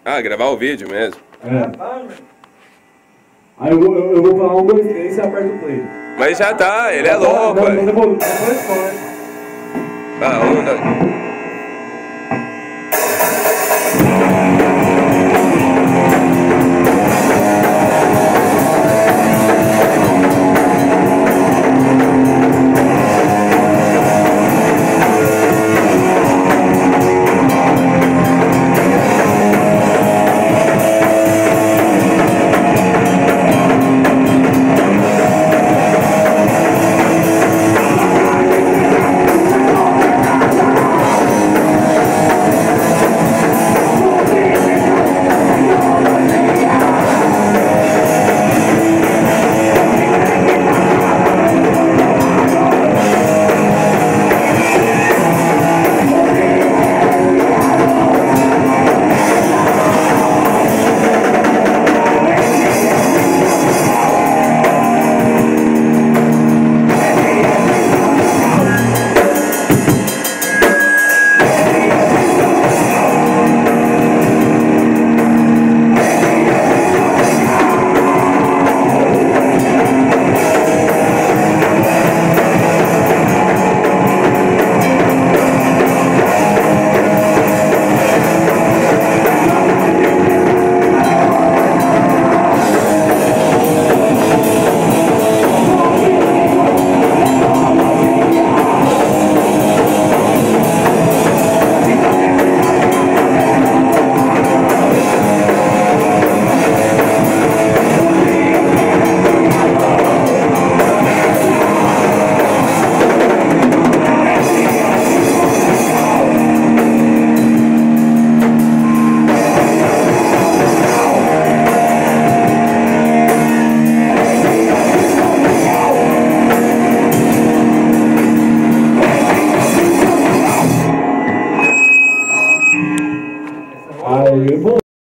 Ah, gravar o vídeo mesmo. Aí eu vou falar 1, 2, 3 e você aperta o play. Mas já tá, ele é louco, velho. Depois pode. Ah, 1, 2...